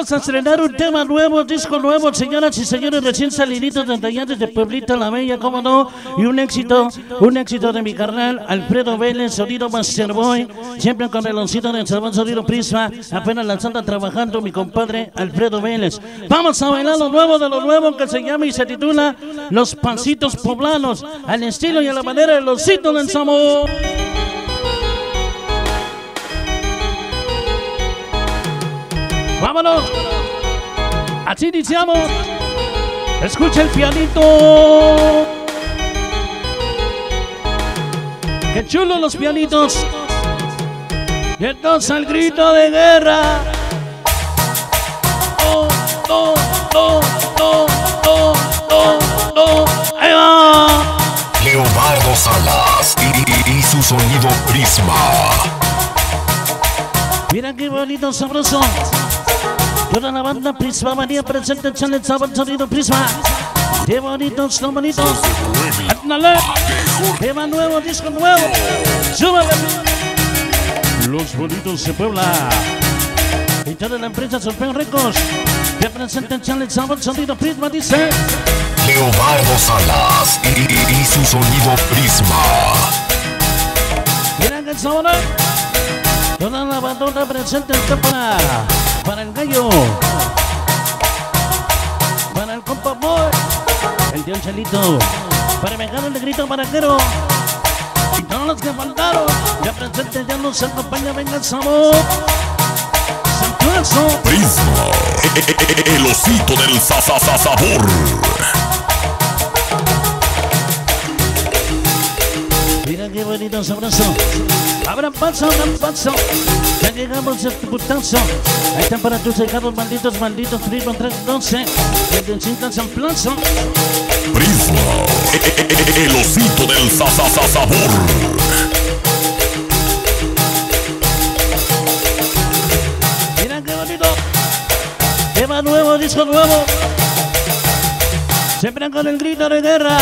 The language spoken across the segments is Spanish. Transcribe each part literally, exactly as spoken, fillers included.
Vamos a estrenar un tema nuevo, disco nuevo, señoras y señores, recién saliditos desde allá desde Pueblito La Bella, cómo no, y un éxito, un éxito de mi carnal Alfredo Vélez, sonido Masterboy, siempre con el oncito de Salvador, sonido Prisma, apenas lanzando trabajando mi compadre Alfredo Vélez. Vamos a bailar lo nuevo de lo nuevo que se llama y se titula Los Pasitos Poblanos, al estilo y a la manera de los Osito del Sabor. ¡Vámonos! Así iniciamos. Escucha el pianito. ¡Qué chulo los pianitos! Y entonces el grito de guerra. ¡Oh, oh, oh, oh, oh, oh, oh! ¡Ahí va! Leobardo Salas y, y, y su sonido Prisma. Mira qué bonito, sabroso. Toda la banda Prisma María presente en Challenge Sabor Sonido Prisma. Qué bonitos, son bonitos. ¡Ándale! Tema nuevo, disco nuevo. ¡Súbale! Los bonitos de Puebla. Y toda la empresa Solfeo Records. Que presente en Challenge Sabor Sonido Prisma, dice Leobardo Salas y, y, y su sonido Prisma. Mira que sabor. Toda la bandona presente está para, para el gallo, para el compa boy, el tío Chelito, para Mejano el negrito maraquero, y todos los que faltaron, ya presente ya nos acompaña, venga el sabor, Santuazo. Prisma, el osito del sa-sa-sa sabor. Mira qué bonito sabroso. Abran paso, abran paso. Ya llegamos a este putazo. Ahí están para tus llegados malditos, malditos. Prisma tres doce. Desde el cinco San Plazo. Prisma, el osito del sa-sa-sa sabor. Mira qué bonito. Tema nuevo, disco nuevo. Siempre con el grito de guerra.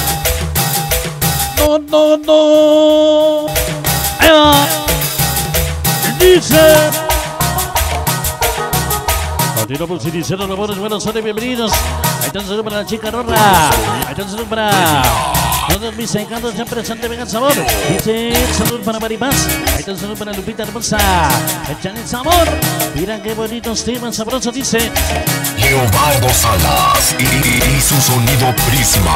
No, no, no. Ahí va. Dice. Continuamos iniciando labores. Buenos días, bienvenidos. Ahí está un saludo para la chica Rorra. Ahí está un saludo para todos mis encantos ya presentes. Venga el sabor. Dice saludo para Maripaz. Ahí está un saludo para Lupita Hermosa. Echan el sabor. Mira qué bonitos temas sabrosos. Dice Leobardo Salas y, y, y su sonido Prisma.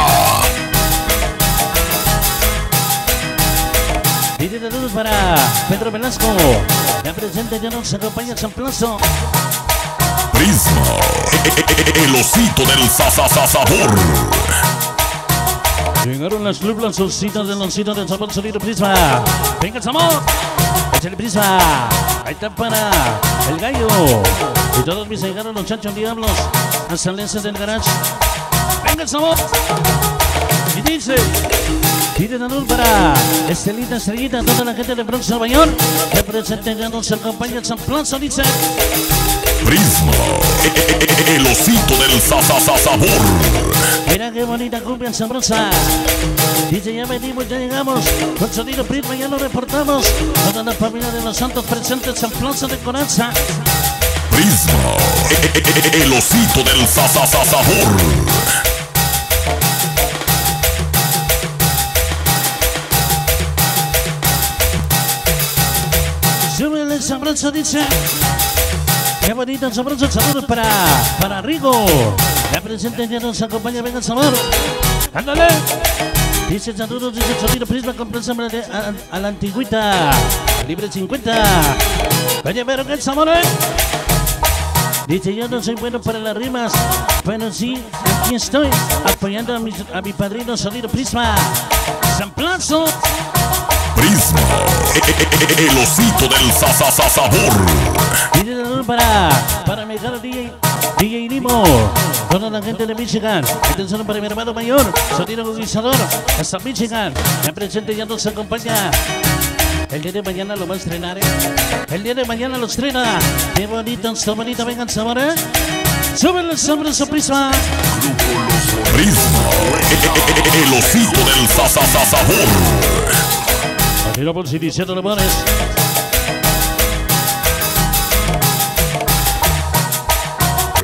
Pide saludos para Pedro Velasco. Ya presente, ya nos acompaña San Plazo. Prisma, el osito del sa-sa-sa sabor. Llegaron las lublas ositas del osito del sabor sonido Prisma. Venga el sabor. Échale Prisma. Ahí está para el gallo. Y todos mis llegaron los chanchos diablos. Las salencias del garage. Venga el sabor. Y dice. Pide la luz para Estelita, Estrellita, toda la gente de Bronx, Nueva York. Que presente ya nos acompaña San Plazo, dice Prisma, el osito del sa-sa-sa sabor. Mira qué bonita cumbia sabrosa. Dice ya venimos, ya llegamos. Con sonido Prisma ya lo reportamos. Toda la familia de los santos presentes San Plazo de Coranza. Prisma, el osito del sa-sa-sa sabor. Súbele sabroso, dice. Qué bonito sabroso. Saludos para, para Rigo. Ya presente, ya nos acompaña, venga el sabor. Ándale. Dice saludos, dice sonido Prisma, comprensa a, a la antigüita. Libre cincuenta. Oye, pero qué sabor, eh. Dice yo no soy bueno para las rimas, pero sí, aquí estoy apoyando a mi, a mi padrino sonido Prisma. San Plazo. Prisma, el osito del sa-sa-sa sabor. Pide la luz para, para mi caro D J, D J Limo. Toda la gente de Michigan. Atención para mi hermano mayor, sonido conquistador, hasta Michigan. Ya presente, ya nos acompaña. El día de mañana lo va a estrenar, ¿eh? El día de mañana lo estrena. Qué bonito, está bonito, vengan sabor, ¿eh? Súbele el sabroso Prisma. Prisma, el osito del sa-sa-sa sabor. Continuamos iniciando labores.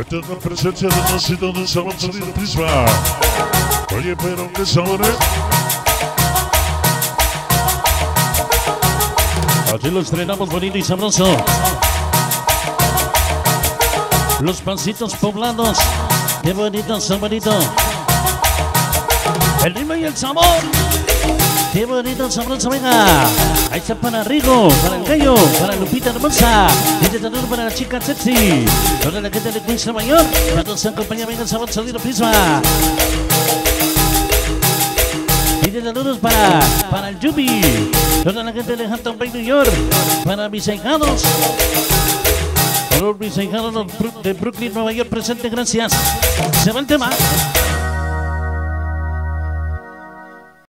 Cuenta con presencia de dos y todo un sabor sonido Prisma. Oye, pero qué sabor, ¿eh? Aquí lo estrenamos bonito y sabroso. Los pancitos poblados. Qué bonito, son bonitos. El ritmo y el sabor. Qué bonito, sabroso, venga. Ahí está para Rigo, para el gallo, para Lupita Hermosa. Y de tanto para la chica sexy. Toda la gente de Queens Mayor. Ya nos acompaña, venga el sabor sonido Prisma. Y de saludos para, para el Yubi. Toda la gente de Hampton Bay, New York. Para mis ahijados. Para mis ahijados de Brooklyn, Nueva York, presente, gracias. Se va el tema.